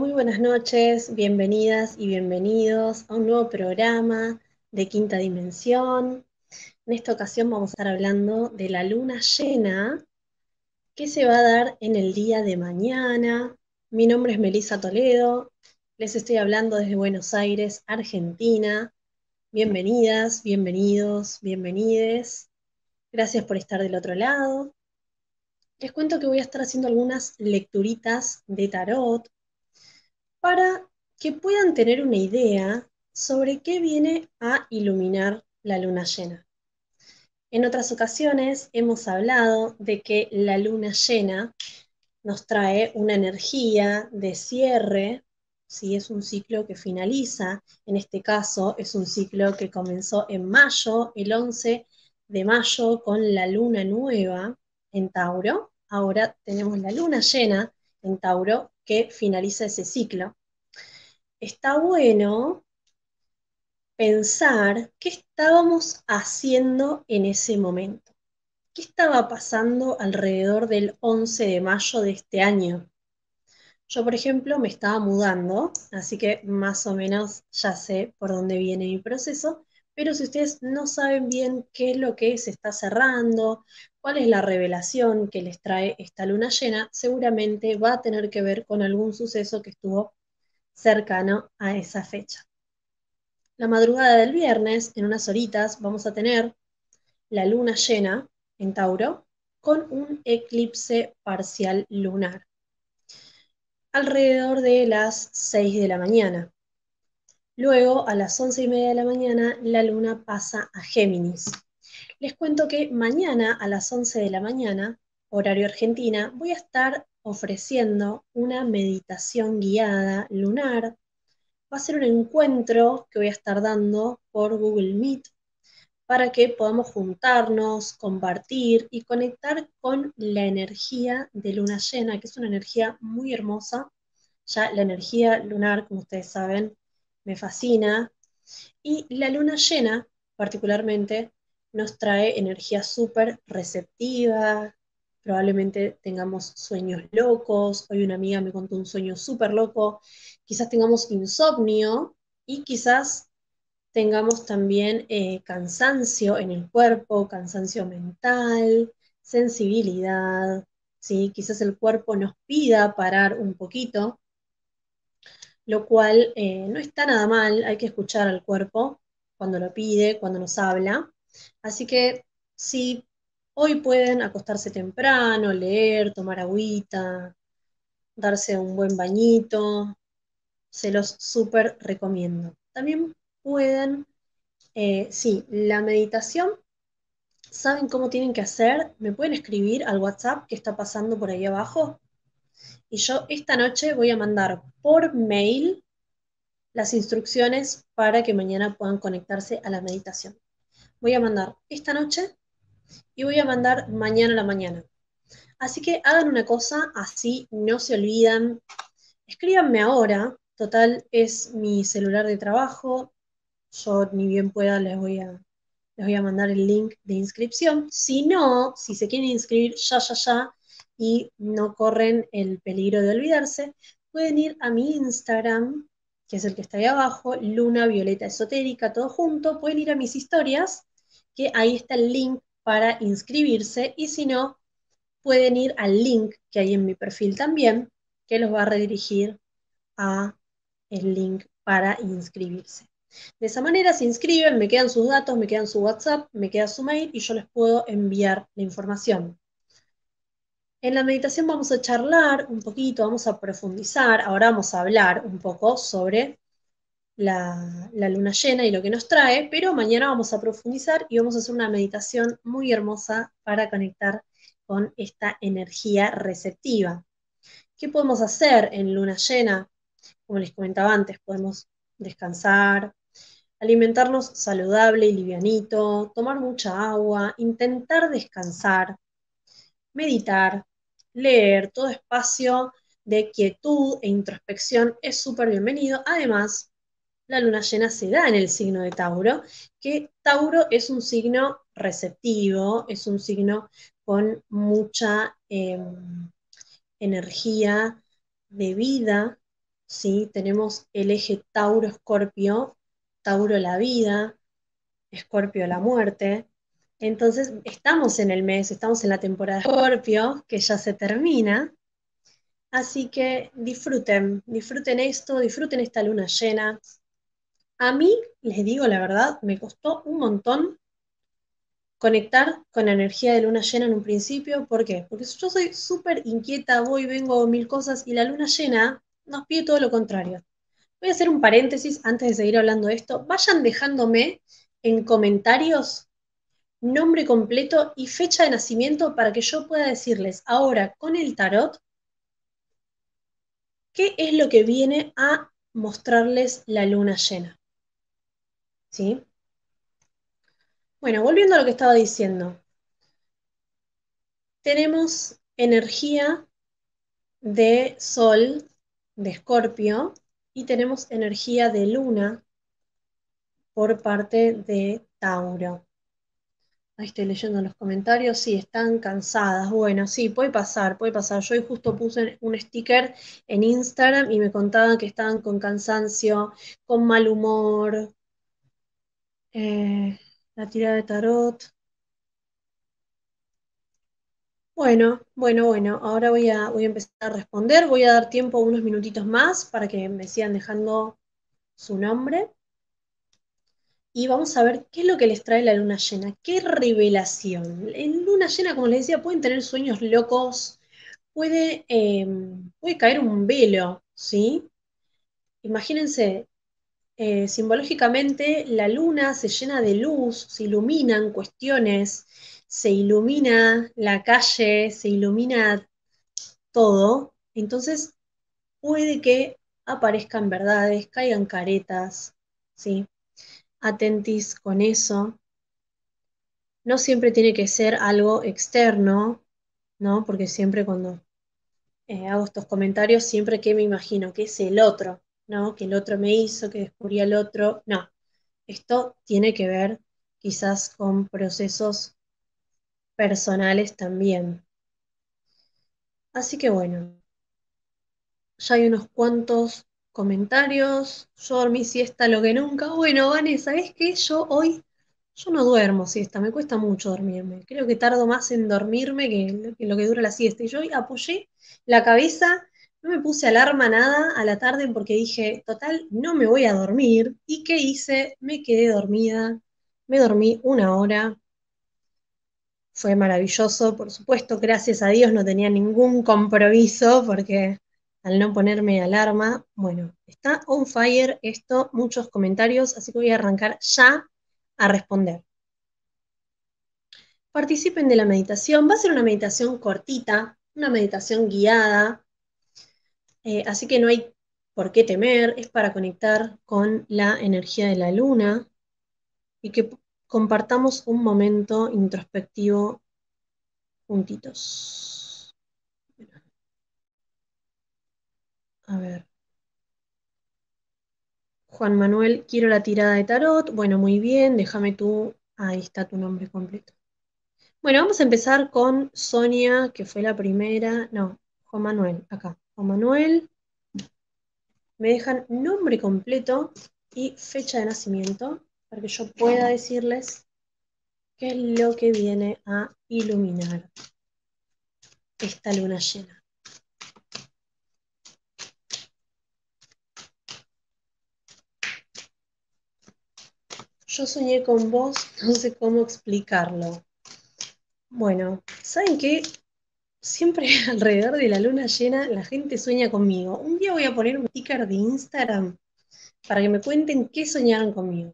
muy buenas noches, bienvenidas y bienvenidos a un nuevo programa de Quinta Dimensión. En esta ocasión vamos a estar hablando de la luna llena que se va a dar en el día de mañana. Mi nombre es Melissa Toledo, les estoy hablando desde Buenos Aires, Argentina. Bienvenidas, bienvenidos, bienvenides. Gracias por estar del otro lado. Les cuento que voy a estar haciendo algunas lecturitas de tarot para que puedan tener una idea sobre qué viene a iluminar la luna llena. En otras ocasiones hemos hablado de que la luna llena nos trae una energía de cierre, si es un ciclo que finaliza, en este caso es un ciclo que comenzó en mayo, el 11 de mayo, con la luna nueva en Tauro. Ahora tenemos la luna llena en Tauro que finaliza ese ciclo. Está bueno pensar qué estábamos haciendo en ese momento. ¿Qué estaba pasando alrededor del 11 de mayo de este año? Yo, por ejemplo, me estaba mudando, así que más o menos ya sé por dónde viene mi proceso, pero si ustedes no saben bien qué es lo que se está cerrando, cuál es la revelación que les trae esta luna llena, seguramente va a tener que ver con algún suceso que estuvo cercano a esa fecha. La madrugada del viernes, en unas horitas, vamos a tener la luna llena en Tauro con un eclipse parcial lunar alrededor de las 6 de la mañana. Luego, a las 11:30 de la mañana, la luna pasa a Géminis. Les cuento que mañana a las 11 de la mañana, horario Argentina, voy a estar ofreciendo una meditación guiada lunar. Va a ser un encuentro que voy a estar dando por Google Meet para que podamos juntarnos, compartir y conectar con la energía de luna llena, que es una energía muy hermosa. Ya la energía lunar, como ustedes saben, me fascina. Y la luna llena, particularmente, nos trae energía súper receptiva. Probablemente tengamos sueños locos. Hoy una amiga me contó un sueño súper loco. Quizás tengamos insomnio y quizás tengamos también cansancio en el cuerpo, cansancio mental, sensibilidad, ¿sí? Quizás el cuerpo nos pida parar un poquito, lo cual no está nada mal, hay que escuchar al cuerpo cuando lo pide, cuando nos habla. Así que si hoy pueden acostarse temprano, leer, tomar agüita, darse un buen bañito, se los súper recomiendo. También pueden, sí, la meditación, ¿saben cómo tienen que hacer? Me pueden escribir al WhatsApp que está pasando por ahí abajo y yo esta noche voy a mandar por mail las instrucciones para que mañana puedan conectarse a la meditación. Voy a mandar esta noche y voy a mandar mañana a la mañana. Así que hagan una cosa, así no se olvidan. Escríbanme ahora, total es mi celular de trabajo. Yo ni bien pueda les voy a mandar el link de inscripción. Si no, si se quieren inscribir ya, ya, ya y no corren el peligro de olvidarse, pueden ir a mi Instagram, que es el que está ahí abajo, Luna Violeta Esotérica, todo junto. Pueden ir a mis historias, que ahí está el link para inscribirse. Y si no, pueden ir al link que hay en mi perfil también, que los va a redirigir a el link para inscribirse. De esa manera se inscriben, me quedan sus datos, me quedan su WhatsApp, me queda su mail y yo les puedo enviar la información. En la meditación vamos a charlar un poquito, vamos a profundizar, ahora vamos a hablar un poco sobre la luna llena y lo que nos trae, pero mañana vamos a profundizar y vamos a hacer una meditación muy hermosa para conectar con esta energía receptiva. ¿Qué podemos hacer en luna llena? Como les comentaba antes, podemos descansar, alimentarnos saludable y livianito, tomar mucha agua, intentar descansar, meditar, leer, todo espacio de quietud e introspección es súper bienvenido. Además, la luna llena se da en el signo de Tauro, que Tauro es un signo receptivo, es un signo con mucha energía de vida, ¿sí? Tenemos el eje Tauro-Escorpio, Tauro la vida, Escorpio la muerte. Entonces, estamos en el mes, estamos en la temporada de Escorpio, que ya se termina. Así que disfruten, disfruten esto, disfruten esta luna llena. A mí, les digo la verdad, me costó un montón conectar con la energía de luna llena en un principio. ¿Por qué? Porque yo soy súper inquieta, voy, vengo, mil cosas, y la luna llena nos pide todo lo contrario. Voy a hacer un paréntesis antes de seguir hablando de esto. Vayan dejándome en comentarios nombre completo y fecha de nacimiento para que yo pueda decirles ahora con el tarot qué es lo que viene a mostrarles la luna llena. ¿Sí? Bueno, volviendo a lo que estaba diciendo, tenemos energía de Sol, de Escorpio, y tenemos energía de Luna por parte de Tauro. Ahí estoy leyendo los comentarios, sí, están cansadas. Bueno, sí, puede pasar, puede pasar. Yo hoy justo puse un sticker en Instagram y me contaban que estaban con cansancio, con mal humor, la tirada de tarot. Bueno, ahora voy a empezar a responder. Voy a dar tiempo unos minutitos más para que me sigan dejando su nombre. Y vamos a ver qué es lo que les trae la luna llena. Qué revelación. En luna llena, como les decía, pueden tener sueños locos, puede caer un velo, ¿sí? Imagínense, simbológicamente la luna se llena de luz, se iluminan cuestiones, se ilumina la calle, se ilumina todo. Entonces puede que aparezcan verdades, caigan caretas, ¿sí? Atentis con eso. No siempre tiene que ser algo externo, ¿no? Porque siempre cuando hago estos comentarios, siempre que me imagino que es el otro, ¿no? Que el otro me hizo, que descubrí al otro. No, esto tiene que ver quizás con procesos personales también. Así que bueno, ya hay unos cuantos comentarios. Yo dormí siesta lo que nunca. Bueno, Vane, ¿sabés qué? Yo no duermo siesta, me cuesta mucho dormirme. Creo que tardo más en dormirme que lo que dura la siesta. Y yo hoy apoyé la cabeza, no me puse alarma nada a la tarde porque dije, total, no me voy a dormir. ¿Y qué hice? Me quedé dormida, me dormí una hora. Fue maravilloso, por supuesto, gracias a Dios no tenía ningún compromiso porque al no ponerme alarma, bueno, está on fire esto, muchos comentarios, así que voy a arrancar ya a responder. Participen de la meditación, va a ser una meditación cortita, una meditación guiada, así que no hay por qué temer, es para conectar con la energía de la luna y que compartamos un momento introspectivo juntitos. A ver. Juan Manuel, quiero la tirada de tarot. Bueno, muy bien, déjame tú. Ahí está tu nombre completo. Bueno, vamos a empezar con Sonia, que fue la primera. No, Juan Manuel, acá. Juan Manuel, me dejan nombre completo y fecha de nacimiento para que yo pueda decirles qué es lo que viene a iluminar esta luna llena. Yo soñé con vos, no sé cómo explicarlo. Bueno, ¿saben qué? Siempre alrededor de la luna llena la gente sueña conmigo. Un día voy a poner un sticker de Instagram para que me cuenten qué soñaron conmigo.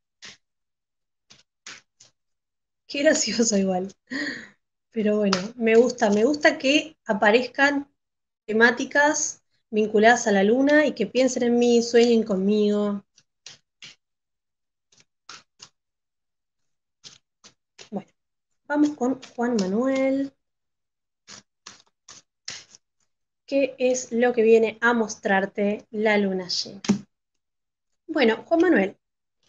Qué gracioso igual. Pero bueno, me gusta que aparezcan temáticas vinculadas a la luna y que piensen en mí, sueñen conmigo. Bueno, vamos con Juan Manuel. ¿Qué es lo que viene a mostrarte la luna llena? Bueno, Juan Manuel,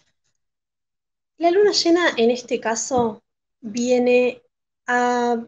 la luna llena en este caso viene a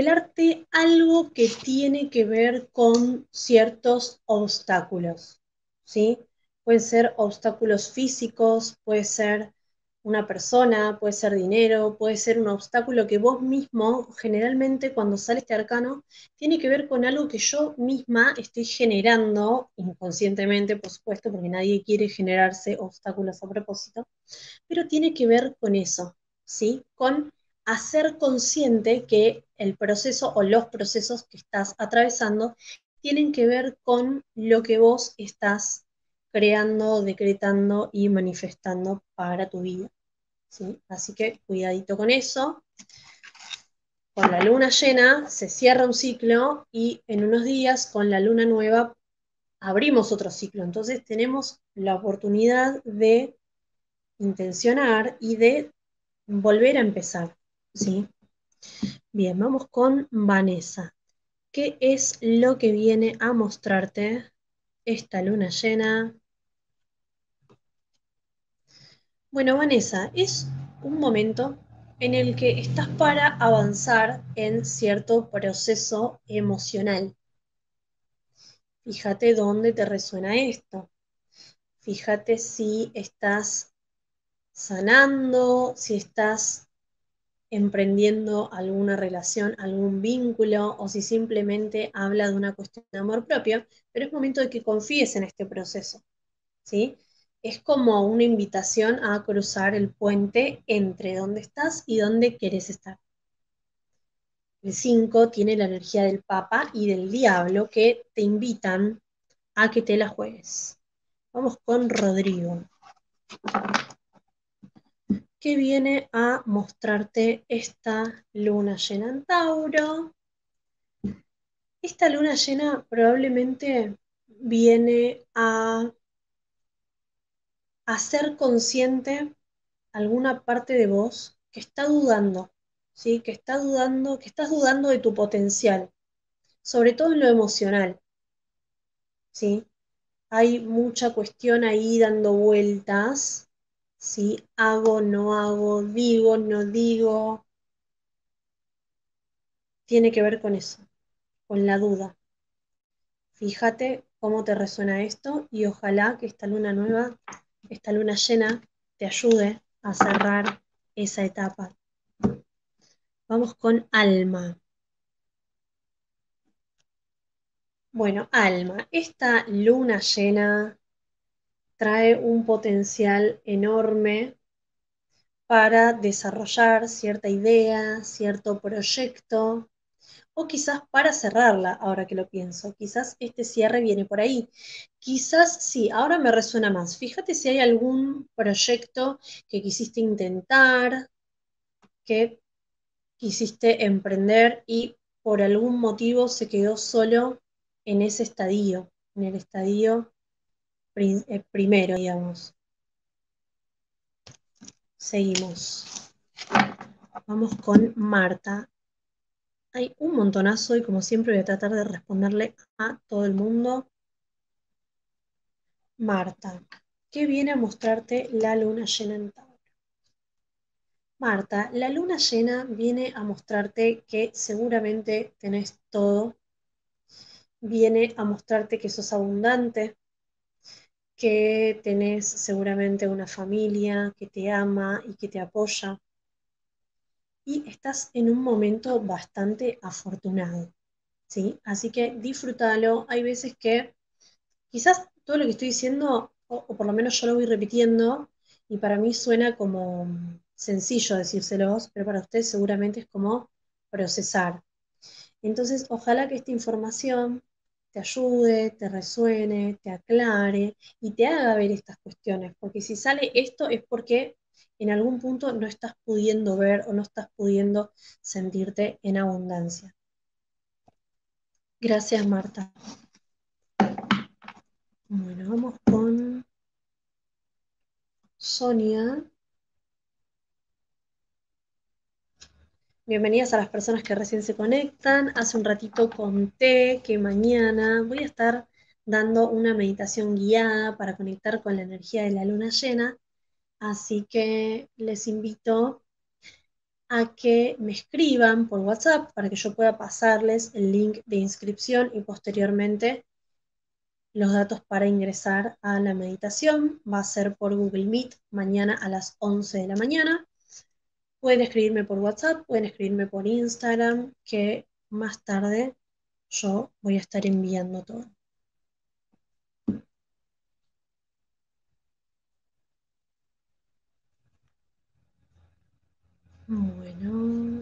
revelarte algo que tiene que ver con ciertos obstáculos. ¿sí? Pueden ser obstáculos físicos, puede ser una persona, puede ser dinero, puede ser un obstáculo que vos mismo, generalmente cuando sale este arcano, tiene que ver con algo que yo misma estoy generando inconscientemente, por supuesto, porque nadie quiere generarse obstáculos a propósito, pero tiene que ver con eso, ¿sí? Con hacer consciente que el proceso o los procesos que estás atravesando tienen que ver con lo que vos estás creando, decretando y manifestando para tu vida, ¿sí? Así que cuidadito con eso. Con la luna llena se cierra un ciclo y en unos días con la luna nueva abrimos otro ciclo. Entonces tenemos la oportunidad de intencionar y de volver a empezar, ¿sí? Bien, vamos con Vanessa. ¿Qué es lo que viene a mostrarte esta luna llena? Bueno, Vanessa, es un momento en el que estás para avanzar en cierto proceso emocional. Fíjate dónde te resuena esto. Fíjate si estás sanando, si estás emprendiendo alguna relación, algún vínculo, o si simplemente habla de una cuestión de amor propio, pero es momento de que confíes en este proceso, ¿sí? Es como una invitación a cruzar el puente entre dónde estás y dónde querés estar. El 5 tiene la energía del Papa y del Diablo que te invitan a que te la juegues. Vamos con Rodrigo, que viene a mostrarte esta luna llena en Tauro. Esta luna llena probablemente viene a hacer consciente alguna parte de vos que está dudando, ¿sí? Que está dudando, que estás dudando de tu potencial, sobre todo en lo emocional, ¿sí? Hay mucha cuestión ahí dando vueltas, ¿sí? Hago, no hago, digo, no digo, tiene que ver con eso, con la duda. Fíjate cómo te resuena esto y ojalá que esta luna nueva, esta luna llena, te ayude a cerrar esa etapa. Vamos con Alma. Bueno, Alma, esta luna llena trae un potencial enorme para desarrollar cierta idea, cierto proyecto, o quizás para cerrarla, ahora que lo pienso. Quizás este cierre viene por ahí. Quizás sí, ahora me resuena más. Fíjate si hay algún proyecto que quisiste intentar, que quisiste emprender y por algún motivo se quedó solo en ese estadio, en el estadio primero, digamos. Seguimos. Vamos con Marta. Hay un montonazo y como siempre voy a tratar de responderle a todo el mundo. Marta, ¿qué viene a mostrarte la luna llena en Tauro? Marta, la luna llena viene a mostrarte que seguramente tenés todo, viene a mostrarte que sos abundante, que tenés seguramente una familia que te ama y que te apoya, y estás en un momento bastante afortunado, ¿sí? Así que disfrútalo. Hay veces que quizás todo lo que estoy diciendo, o por lo menos yo lo voy repitiendo, y para mí suena como sencillo decírselos, pero para ustedes seguramente es como procesar. Entonces, ojalá que esta información te ayude, te resuene, te aclare y te haga ver estas cuestiones, porque si sale esto es porque en algún punto no estás pudiendo ver o no estás pudiendo sentirte en abundancia. Gracias, Marta. Bueno, vamos con Sonia. Bienvenidas a las personas que recién se conectan. Hace un ratito conté que mañana voy a estar dando una meditación guiada para conectar con la energía de la luna llena, así que les invito a que me escriban por WhatsApp para que yo pueda pasarles el link de inscripción y posteriormente los datos para ingresar a la meditación. Va a ser por Google Meet mañana a las 11 de la mañana. Pueden escribirme por WhatsApp, pueden escribirme por Instagram, que más tarde yo voy a estar enviando todo. Bueno.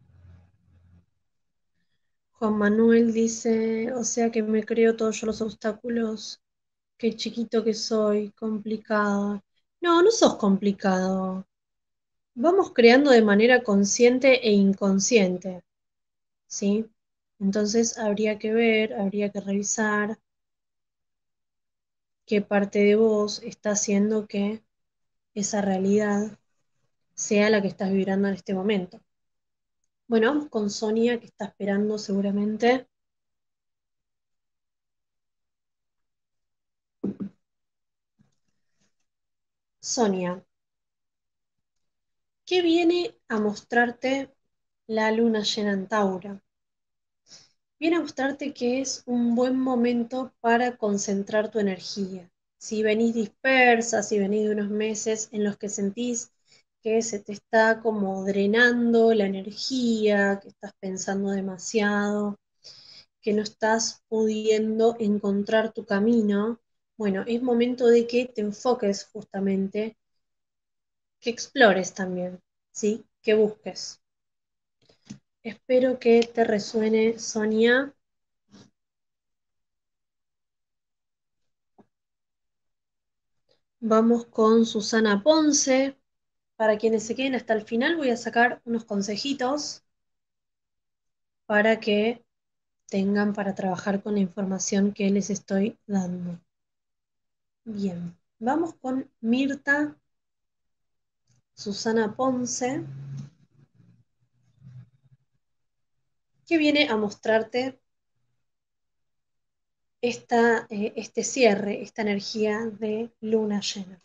Juan Manuel dice, o sea que me creo todos yo los obstáculos. Qué chiquito que soy, complicado. No, no sos complicado. Vamos creando de manera consciente e inconsciente, ¿sí? Entonces habría que ver, habría que revisar qué parte de vos está haciendo que esa realidad sea la que estás vibrando en este momento. Bueno, con Sonia, que está esperando seguramente. Sonia, ¿qué viene a mostrarte la luna llena en Tauro? Viene a mostrarte que es un buen momento para concentrar tu energía. Si venís dispersa, si venís de unos meses en los que sentís que se te está como drenando la energía, que estás pensando demasiado, que no estás pudiendo encontrar tu camino, bueno, es momento de que te enfoques justamente, que explores también, ¿sí? Que busques. Espero que te resuene, Sonia. Vamos con Susana Ponce. Para quienes se queden hasta el final, voy a sacar unos consejitos para que tengan para trabajar con la información que les estoy dando. Bien, vamos con Mirta Susana Ponce, que viene a mostrarte este cierre, esta energía de luna llena.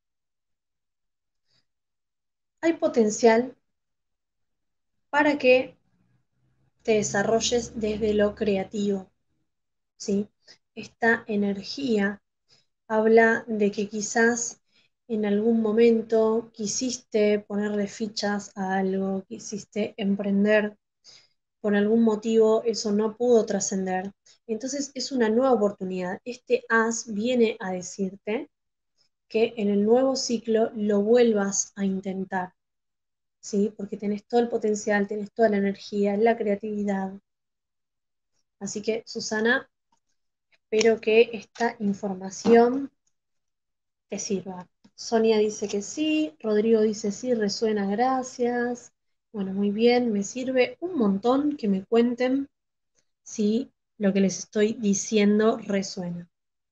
Hay potencial para que te desarrolles desde lo creativo, ¿sí? Esta energía habla de que quizás en algún momento quisiste ponerle fichas a algo, quisiste emprender, por algún motivo eso no pudo trascender. Entonces es una nueva oportunidad. Este as viene a decirte que en el nuevo ciclo lo vuelvas a intentar, ¿sí? Porque tenés todo el potencial, tenés toda la energía, la creatividad. Así que, Susana, espero que esta información te sirva. Sonia dice que sí, Rodrigo dice sí, resuena, gracias. Bueno, muy bien, me sirve un montón que me cuenten si lo que les estoy diciendo resuena.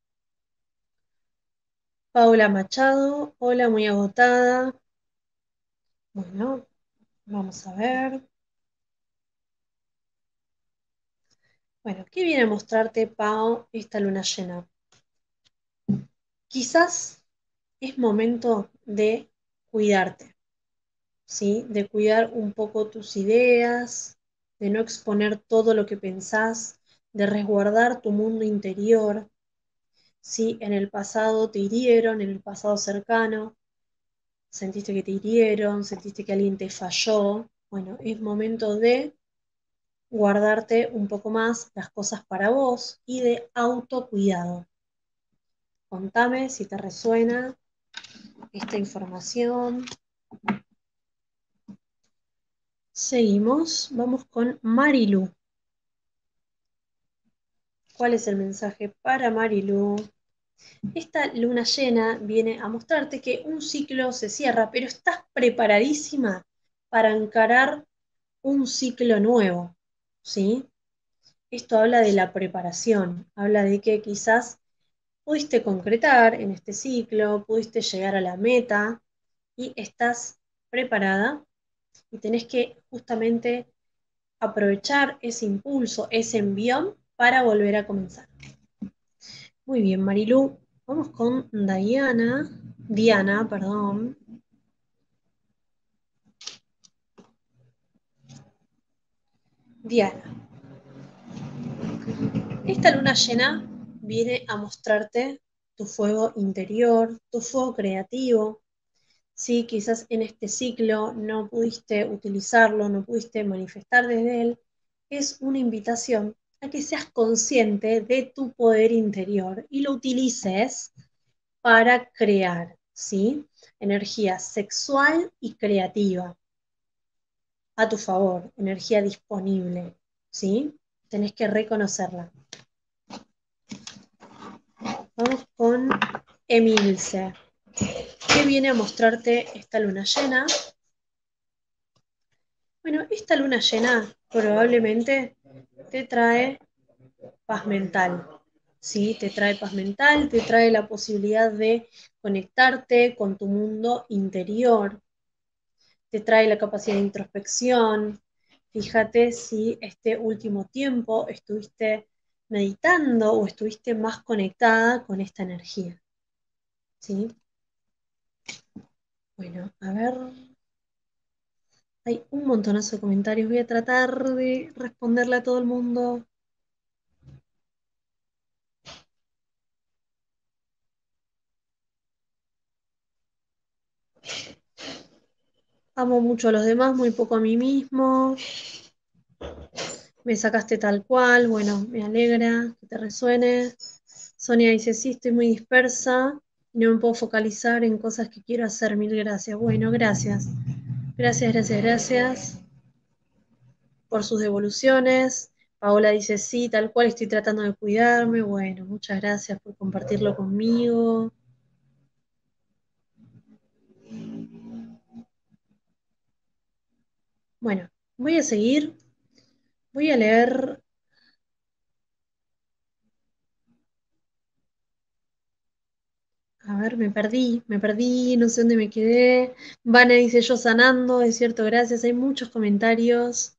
Paula Machado, hola, muy agotada. Bueno, vamos a ver. Bueno, ¿qué viene a mostrarte, Pau, esta luna llena? Quizás es momento de cuidarte, ¿sí? De cuidar un poco tus ideas, de no exponer todo lo que pensás, de resguardar tu mundo interior. Si en el pasado te hirieron, en el pasado cercano, sentiste que te hirieron, sentiste que alguien te falló, bueno, es momento de guardarte un poco más las cosas para vos y de autocuidado. Contame si te resuena esta información. Seguimos, vamos con Marilu. ¿Cuál es el mensaje para Marilu? Esta luna llena viene a mostrarte que un ciclo se cierra, pero estás preparadísima para encarar un ciclo nuevo, ¿sí? Esto habla de la preparación, habla de que quizás pudiste concretar en este ciclo, pudiste llegar a la meta y estás preparada y tenés que justamente aprovechar ese impulso, ese envión para volver a comenzar. Muy bien, Marilú. Vamos con Diana, perdón. Diana. Esta luna llena viene a mostrarte tu fuego interior, tu fuego creativo. Si quizás en este ciclo no pudiste utilizarlo, no pudiste manifestar desde él, es una invitación a que seas consciente de tu poder interior y lo utilices para crear, ¿sí? Energía sexual y creativa a tu favor, energía disponible, ¿sí? Tenés que reconocerla. Vamos con Emilce. ¿Qué viene a mostrarte esta luna llena? Bueno, esta luna llena probablemente te trae paz mental, ¿sí? Te trae paz mental, te trae la posibilidad de conectarte con tu mundo interior, te trae la capacidad de introspección. Fíjate si este último tiempo estuviste meditando o estuviste más conectada con esta energía, ¿sí? Bueno, a ver, hay un montonazo de comentarios, voy a tratar de responderle a todo el mundo. Amo mucho a los demás, muy poco a mí mismo. Me sacaste tal cual, bueno, me alegra que te resuene. Sonia dice, sí, estoy muy dispersa, no me puedo focalizar en cosas que quiero hacer, mil gracias. Bueno, gracias. Gracias, gracias, gracias por sus devoluciones. Paola dice, sí, tal cual, estoy tratando de cuidarme. Bueno, muchas gracias por compartirlo conmigo. Bueno, voy a seguir. Voy a leer. A ver, me perdí, no sé dónde me quedé. Vane dice yo sanando, es cierto, gracias. Hay muchos comentarios.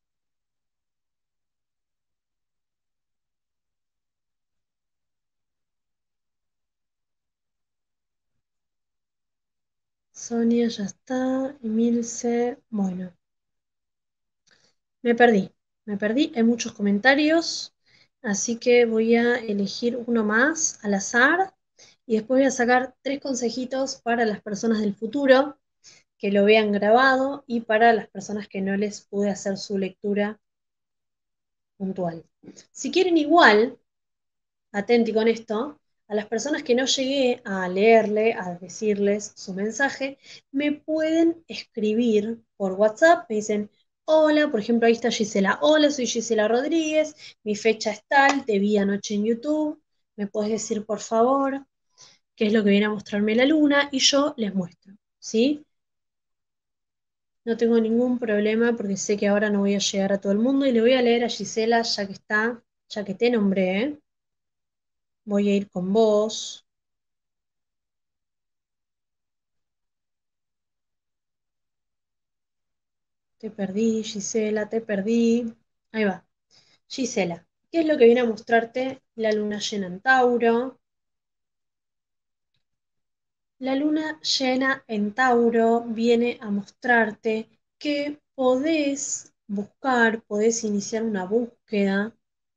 Sonia ya está. Emilce, bueno, me perdí, me perdí. Hay muchos comentarios, así que voy a elegir uno más al azar y después voy a sacar 3 consejitos para las personas del futuro que lo vean grabado y para las personas que no les pude hacer su lectura puntual. Si quieren igual, atenti con esto, a las personas que no llegué a leerle, a decirles su mensaje, me pueden escribir por WhatsApp, me dicen, hola, por ejemplo, ahí está Gisela, hola, soy Gisela Rodríguez, mi fecha es tal, te vi anoche en YouTube, me puedes decir por favor qué es lo que viene a mostrarme la luna y yo les muestro, ¿sí? No tengo ningún problema porque sé que ahora no voy a llegar a todo el mundo y le voy a leer a Gisela ya que está, ya que te nombré, ¿eh? Voy a ir con vos. Te perdí, Gisela, te perdí. Ahí va. Gisela, ¿qué es lo que viene a mostrarte la luna llena en Tauro? La luna llena en Tauro viene a mostrarte que podés buscar, podés iniciar una búsqueda.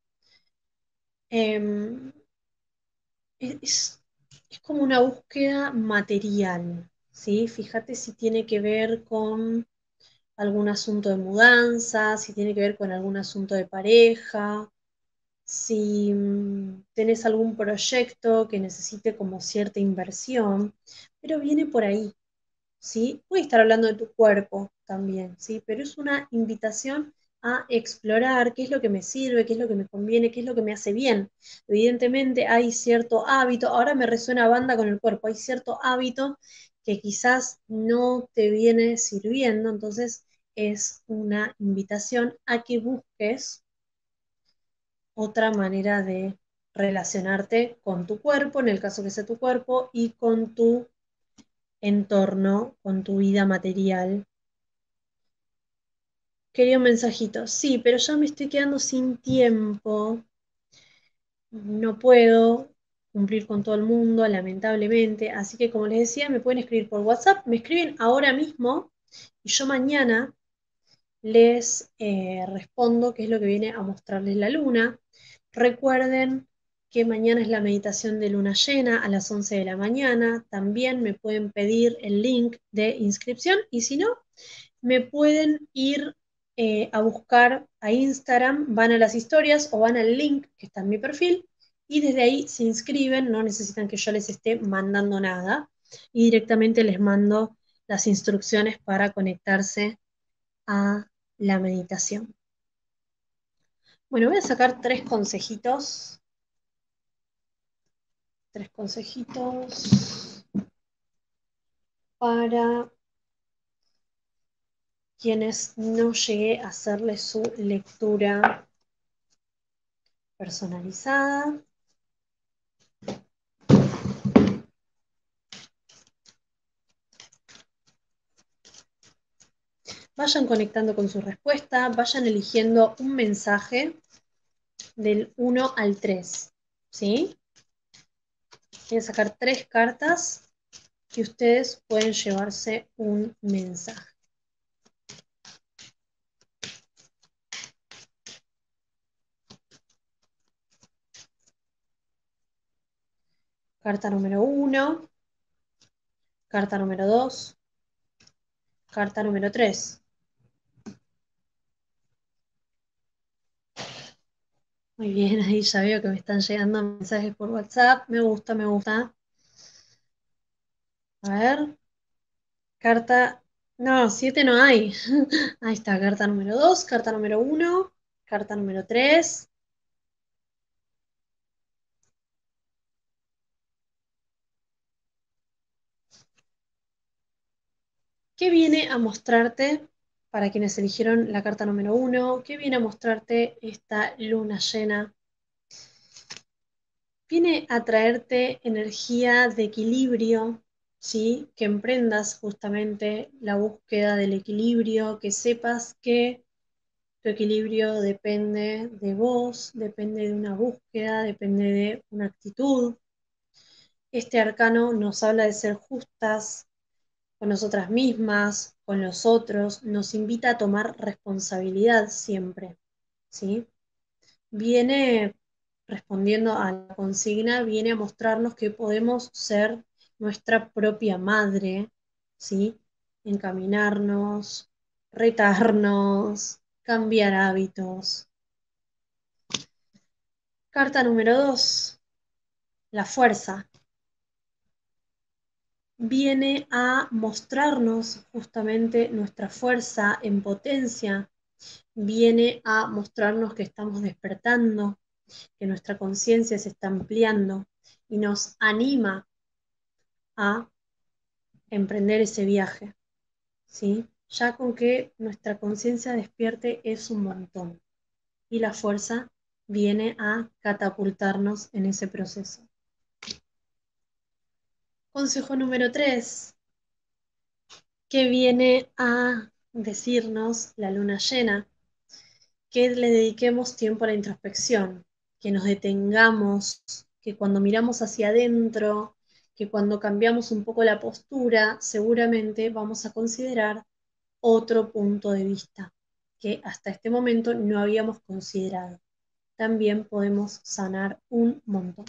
em, es, es como una búsqueda material, ¿sí? Fíjate si tiene que ver con algún asunto de mudanza, si tiene que ver con algún asunto de pareja, si tenés algún proyecto que necesite como cierta inversión, pero viene por ahí, ¿sí? Puede estar hablando de tu cuerpo también, ¿sí? Pero es una invitación a explorar qué es lo que me sirve, qué es lo que me conviene, qué es lo que me hace bien. Evidentemente hay cierto hábito, ahora me resuena banda con el cuerpo, hay cierto hábito que quizás no te viene sirviendo, entonces es una invitación a que busques otra manera de relacionarte con tu cuerpo, en el caso que sea tu cuerpo, y con tu entorno, con tu vida material. Quería un mensajito, sí, pero ya me estoy quedando sin tiempo, no puedo cumplir con todo el mundo, lamentablemente, así que como les decía, me pueden escribir por WhatsApp, me escriben ahora mismo y yo mañana les respondo qué es lo que viene a mostrarles la luna. Recuerden que mañana es la meditación de luna llena a las 11 de la mañana. También me pueden pedir el link de inscripción y si no, me pueden ir a buscar a Instagram, van a las historias o van al link que está en mi perfil y desde ahí se inscriben, no necesitan que yo les esté mandando nada y directamente les mando las instrucciones para conectarse a la meditación. Bueno, voy a sacar tres consejitos para quienes no llegué a hacerles su lectura personalizada. Vayan conectando con su respuesta, vayan eligiendo un mensaje del 1 al 3, ¿sí? Voy a sacar 3 cartas que ustedes pueden llevarse un mensaje. Carta número 1, carta número 2, carta número 3. Muy bien, ahí ya veo que me están llegando mensajes por WhatsApp. Me gusta, me gusta. A ver. Carta. No, 7 no hay. Ahí está, carta número 2, carta número 1, carta número 3. ¿Qué viene a mostrarte, para quienes eligieron la carta número 1, qué viene a mostrarte esta luna llena? Viene a traerte energía de equilibrio, ¿sí? Que emprendas justamente la búsqueda del equilibrio, que sepas que tu equilibrio depende de vos, depende de una búsqueda, depende de una actitud. Este arcano nos habla de ser justas con nosotras mismas, con los otros, nos invita a tomar responsabilidad siempre, ¿sí? Viene respondiendo a la consigna, viene a mostrarnos que podemos ser nuestra propia madre, ¿sí? Encaminarnos, retarnos, cambiar hábitos. Carta número 2, la fuerza. Viene a mostrarnos justamente nuestra fuerza en potencia, viene a mostrarnos que estamos despertando, que nuestra conciencia se está ampliando y nos anima a emprender ese viaje, ¿sí? Ya con que nuestra conciencia despierte es un montón y la fuerza viene a catapultarnos en ese proceso. Consejo número 3, que viene a decirnos la luna llena, que le dediquemos tiempo a la introspección, que nos detengamos, que cuando miramos hacia adentro, que cuando cambiamos un poco la postura, seguramente vamos a considerar otro punto de vista que hasta este momento no habíamos considerado. También podemos sanar un montón.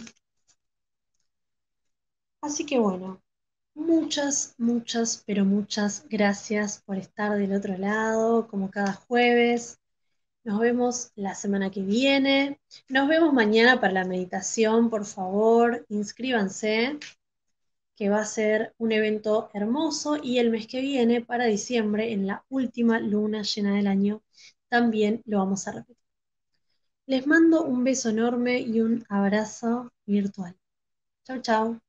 Así que bueno, muchas, muchas, pero muchas gracias por estar del otro lado, como cada jueves. Nos vemos la semana que viene. Nos vemos mañana para la meditación, por favor, inscríbanse, que va a ser un evento hermoso y el mes que viene, para diciembre, en la última luna llena del año, también lo vamos a repetir. Les mando un beso enorme y un abrazo virtual. Chau, chau.